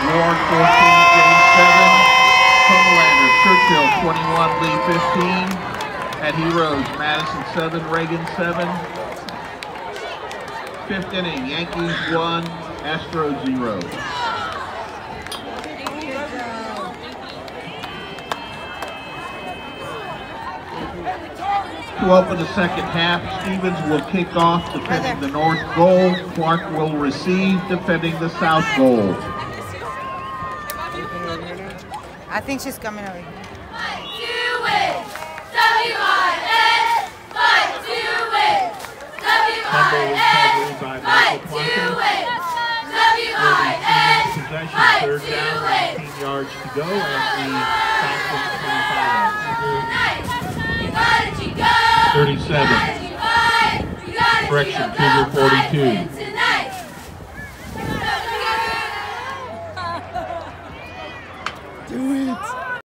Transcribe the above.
Ward 14, James 7. Homelander, Churchill 21, Lee 15. At Heroes, Madison 7, Reagan 7. Fifth inning, Yankees 1, Astros 0. To open the second half, Stevens will kick off, defending the north goal. Clark will receive, defending the south goal. I think she's coming over. Fight to win! W-I-N! Fight to win! W-I-N! Fight to win! W-I-N! Fight to win! 19 yards to go as the Falcons 25. 37. Correction, Cougar 42. Do it!